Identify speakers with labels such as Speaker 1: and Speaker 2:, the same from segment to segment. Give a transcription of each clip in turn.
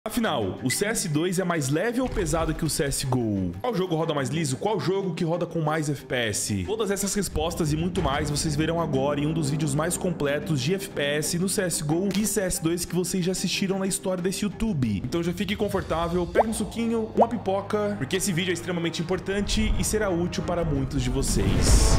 Speaker 1: Afinal, o CS2 é mais leve ou pesado que o CSGO? Qual jogo roda mais liso? Qual jogo que roda com mais FPS? Todas essas respostas e muito mais vocês verão agora em um dos vídeos mais completos de FPS no CSGO e CS2 que vocês já assistiram na história desse YouTube. Então já fique confortável, pegue um suquinho, uma pipoca, porque esse vídeo é extremamente importante e será útil para muitos de vocês.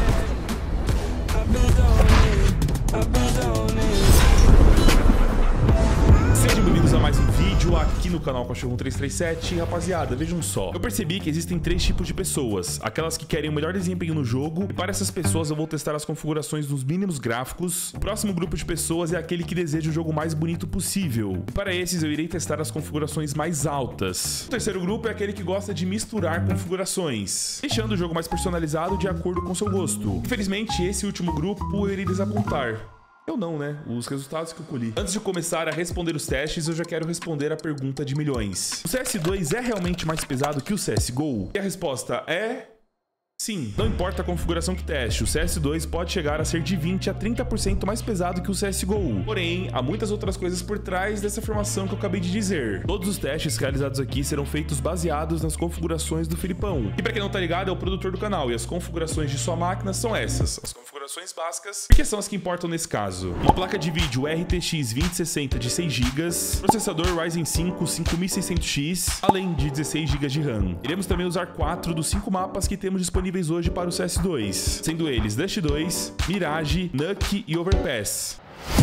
Speaker 1: Sejam bem-vindos a mais um vídeo aqui no canal Cachorro 1337. Rapaziada, vejam só, eu percebi que existem três tipos de pessoas: aquelas que querem o melhor desempenho no jogo, e para essas pessoas eu vou testar as configurações nos mínimos gráficos. O próximo grupo de pessoas é aquele que deseja o jogo mais bonito possível, e para esses eu irei testar as configurações mais altas. O terceiro grupo é aquele que gosta de misturar configurações, deixando o jogo mais personalizado de acordo com seu gosto. Infelizmente, esse último grupo eu irei desapontar. Eu não, né? Os resultados que eu colhi. Antes de começar a responder os testes, eu já quero responder a pergunta de milhões. O CS2 é realmente mais pesado que o CSGO? E a resposta é... sim. Não importa a configuração que teste, o CS2 pode chegar a ser de 20 a 30% mais pesado que o CSGO. Porém, há muitas outras coisas por trás dessa afirmação que eu acabei de dizer. Todos os testes realizados aqui serão feitos baseados nas configurações do Filipão. E pra quem não tá ligado, é o produtor do canal, e as configurações de sua máquina são essas. As configurações básicas, porque são as que importam nesse caso. Uma placa de vídeo RTX 2060 de 6 GB, processador Ryzen 5 5600X, além de 16 GB de RAM. Iremos também usar 4 dos 5 mapas que temos disponíveis hoje para o CS2, sendo eles Dust 2, Mirage, Nuke e Overpass.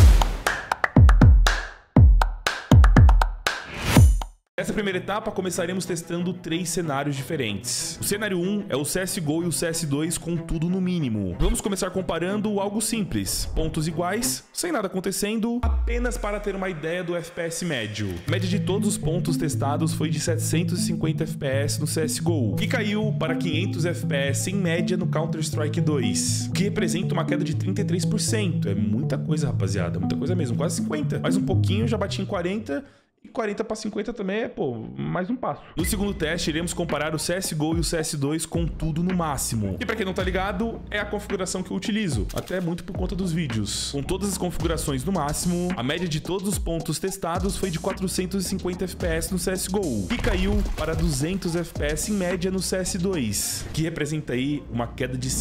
Speaker 1: Nessa primeira etapa, começaremos testando 3 cenários diferentes. O cenário 1 é o CSGO e o CS2 com tudo no mínimo. Vamos começar comparando algo simples, pontos iguais, sem nada acontecendo, apenas para ter uma ideia do FPS médio. A média de todos os pontos testados foi de 750 FPS no CSGO, e caiu para 500 FPS em média no Counter-Strike 2, o que representa uma queda de 33%. É muita coisa, rapaziada, muita coisa mesmo, quase 50%. Mais um pouquinho, já bati em 40%. E 40 para 50 também é, pô, mais um passo. No segundo teste, iremos comparar o CSGO e o CS2 com tudo no máximo. E pra quem não tá ligado, é a configuração que eu utilizo, até muito por conta dos vídeos. Com todas as configurações no máximo, a média de todos os pontos testados foi de 450 FPS no CSGO, e caiu para 200 FPS em média no CS2, que representa aí uma queda de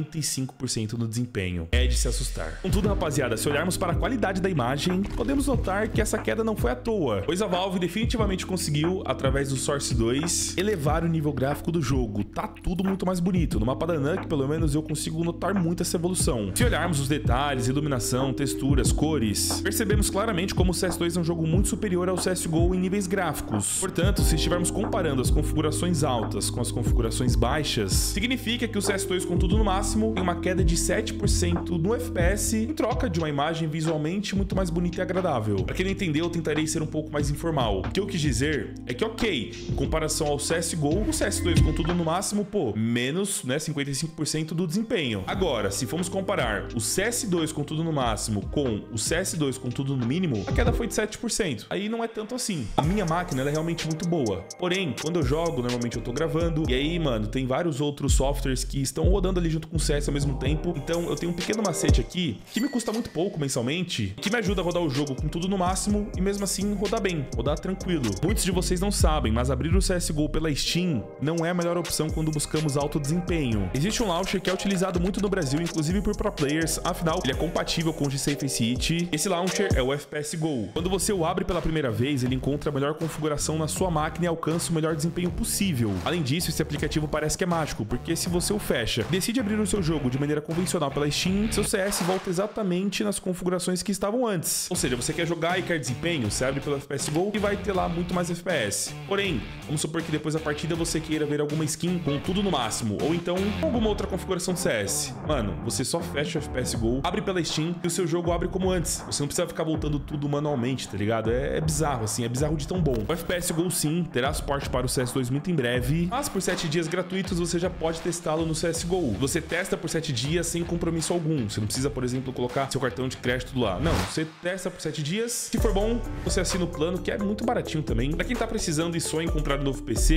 Speaker 1: 55% no desempenho. É de se assustar. Contudo, rapaziada, se olharmos para a qualidade da imagem, podemos notar que essa queda não foi à toa, pois a Valve definitivamente conseguiu, através do Source 2, elevar o nível gráfico do jogo. Tá tudo muito mais bonito. No mapa da Nuke, pelo menos, eu consigo notar muito essa evolução. Se olharmos os detalhes, iluminação, texturas, cores, percebemos claramente como o CS2 é um jogo muito superior ao CSGO em níveis gráficos. Portanto, se estivermos comparando as configurações altas com as configurações baixas, significa que o CS2 com tudo no máximo tem uma queda de 7% no FPS em troca de uma imagem visualmente muito mais bonita e agradável. Para quem não entendeu, eu tentarei ser um pouco mais informal. O que eu quis dizer é que, ok, em comparação ao CSGO, o CS2 com tudo no máximo, pô, menos, né, 55% do desempenho. Agora, se formos comparar o CS2 com tudo no máximo com o CS2 com tudo no mínimo, a queda foi de 7%. Aí não é tanto assim. A minha máquina, ela é realmente muito boa. Porém, quando eu jogo, normalmente eu tô gravando, e aí, mano, tem vários outros softwares que estão rodando ali junto com o CS ao mesmo tempo. Então, eu tenho um pequeno macete aqui, que me custa muito pouco mensalmente, que me ajuda a rodar o jogo com tudo no máximo, e mesmo assim, rodar bem, rodar tranquilo. Muitos de vocês não sabem, mas abrir o CSGO pela Steam não é a melhor opção quando buscamos alto desempenho. Existe um launcher que é utilizado muito no Brasil, inclusive por pro players, afinal, ele é compatível com o G-Safe City. Esse launcher é o FPS Go. Quando você o abre pela primeira vez, ele encontra a melhor configuração na sua máquina e alcança o melhor desempenho possível. Além disso, esse aplicativo parece que é mágico, porque se você o fecha e decide abrir o seu jogo de maneira convencional pela Steam, seu CS volta exatamente nas configurações que estavam antes. Ou seja, você quer jogar e quer desempenho, você abre pelo FPS Go e vai ter lá muito mais FPS. Porém, vamos supor que depois da partida você queira ver alguma skin com tudo no máximo, ou então alguma outra configuração de CS. Mano, você só fecha o FPS Go, abre pela Steam e o seu jogo abre como antes. Você não precisa ficar voltando tudo manualmente, tá ligado? É bizarro, assim, é bizarro de tão bom. O FPS Go, sim, terá suporte para o CS2 muito em breve, mas por 7 dias gratuitos você já pode testá-lo no CSGO. Você testa por 7 dias sem compromisso algum. Você não precisa, por exemplo, colocar seu cartão de crédito lá. Não, você testa por 7 dias. Se for bom, você assina o plano, que é muito baratinho também. Pra quem tá precisando e sonha em comprar um novo PC,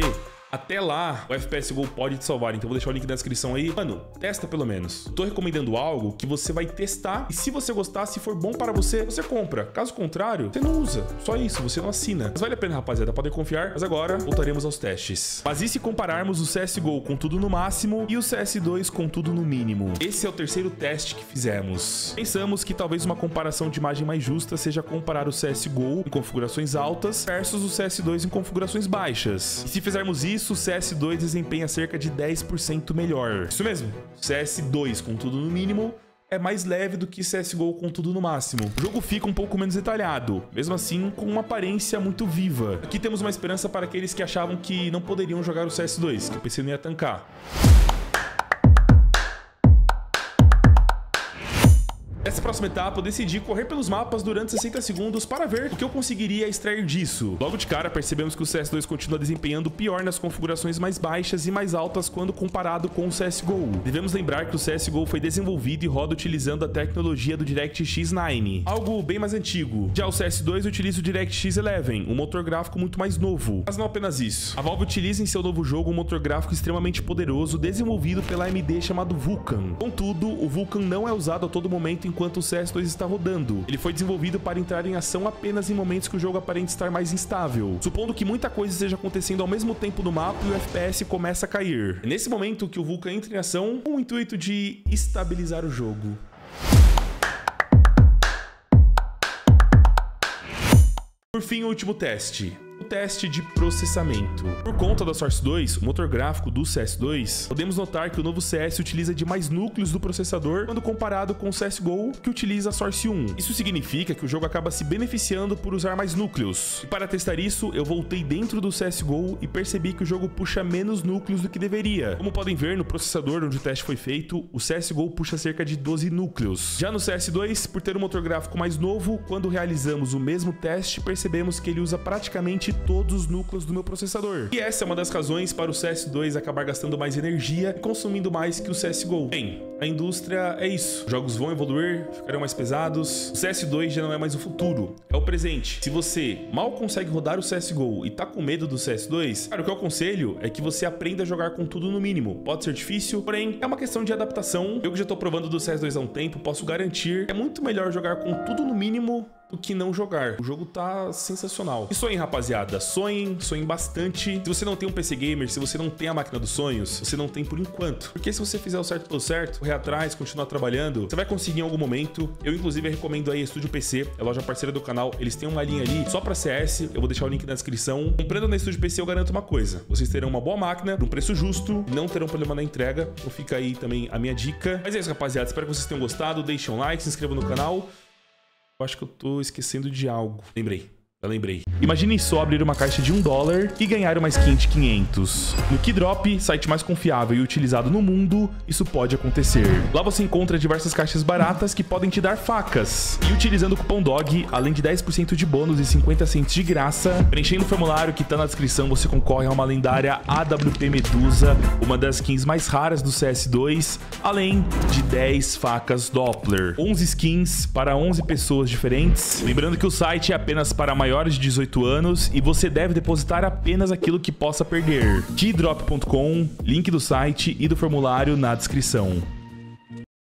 Speaker 1: Até lá, o FPS Go pode te salvar, então vou deixar o link na descrição aí. Mano, testa pelo menos. Tô recomendando algo que você vai testar e se você gostar, se for bom para você, você compra. Caso contrário, você não usa. Só isso, você não assina. Mas vale a pena, rapaziada, podem confiar. Mas agora, voltaremos aos testes. Mas e se compararmos o CSGO com tudo no máximo e o CS2 com tudo no mínimo? Esse é o terceiro teste que fizemos. Pensamos que talvez uma comparação de imagem mais justa seja comparar o CSGO em configurações altas versus o CS2 em configurações baixas. E se fizermos isso, o CS2 desempenha cerca de 10% melhor. Isso mesmo, CS2 com tudo no mínimo é mais leve do que CSGO com tudo no máximo. O jogo fica um pouco menos detalhado, mesmo assim com uma aparência muito viva. Aqui temos uma esperança para aqueles que achavam que não poderiam jogar o CS2, que o PC não ia tancar. Nessa próxima etapa, eu decidi correr pelos mapas durante 60 segundos para ver o que eu conseguiria extrair disso. Logo de cara, percebemos que o CS2 continua desempenhando pior nas configurações mais baixas e mais altas quando comparado com o CSGO. Devemos lembrar que o CSGO foi desenvolvido e roda utilizando a tecnologia do DirectX 9, algo bem mais antigo. Já o CS2 utiliza o DirectX 11, um motor gráfico muito mais novo. Mas não apenas isso. A Valve utiliza em seu novo jogo um motor gráfico extremamente poderoso desenvolvido pela AMD chamado Vulkan. Contudo, o Vulkan não é usado a todo momento enquanto o CS2 está rodando. Ele foi desenvolvido para entrar em ação apenas em momentos que o jogo aparenta estar mais instável, supondo que muita coisa esteja acontecendo ao mesmo tempo no mapa e o FPS começa a cair. É nesse momento que o Vulkan entra em ação com o intuito de estabilizar o jogo. Por fim, o último teste. O teste de processamento. Por conta da Source 2, o motor gráfico do CS2, podemos notar que o novo CS utiliza de mais núcleos do processador quando comparado com o CSGO, que utiliza a Source 1. Isso significa que o jogo acaba se beneficiando por usar mais núcleos. E para testar isso, eu voltei dentro do CSGO e percebi que o jogo puxa menos núcleos do que deveria. Como podem ver no processador onde o teste foi feito, o CSGO puxa cerca de 12 núcleos. Já no CS2, por ter um motor gráfico mais novo, quando realizamos o mesmo teste, percebemos que ele usa praticamente todos os núcleos do meu processador. E essa é uma das razões para o CS2 acabar gastando mais energia e consumindo mais que o CSGO. Bem, a indústria é isso. Os jogos vão evoluir, ficarão mais pesados. O CS2 já não é mais o futuro, é o presente. Se você mal consegue rodar o CSGO e tá com medo do CS2, cara, o que eu aconselho é que você aprenda a jogar com tudo no mínimo. Pode ser difícil, porém é uma questão de adaptação. Eu que já tô provando do CS2 há um tempo, posso garantir que é muito melhor jogar com tudo no mínimo do que não jogar. O jogo tá sensacional. E sonhem, rapaziada. Sonhem bastante. Se você não tem um PC gamer, se você não tem a máquina dos sonhos, você não tem por enquanto. Porque se você fizer o certo pelo certo, correr atrás, continuar trabalhando, você vai conseguir em algum momento. Eu, inclusive, recomendo aí a Estúdio PC, é a loja parceira do canal. Eles têm uma linha ali só pra CS. Eu vou deixar o link na descrição. Comprando na Estúdio PC, eu garanto uma coisa. Vocês terão uma boa máquina, num preço justo, não terão problema na entrega. Então fica aí também a minha dica. Mas é isso, rapaziada. Espero que vocês tenham gostado. Deixem um like, se inscrevam no canal. Eu acho que eu tô esquecendo de algo. Eu lembrei. Imaginem só abrir uma caixa de $1 e ganhar uma skin de 500. No Keydrop, site mais confiável e utilizado no mundo, isso pode acontecer. Lá você encontra diversas caixas baratas que podem te dar facas. E utilizando o cupom DOG, além de 10% de bônus e 50 cents de graça, preenchendo o formulário que tá na descrição, você concorre a uma lendária AWP Medusa, uma das skins mais raras do CS2, além de 10 facas Doppler. 11 skins para 11 pessoas diferentes. Lembrando que o site é apenas para maiores de 18 anos e você deve depositar apenas aquilo que possa perder. Keydrop.com, link do site e do formulário na descrição.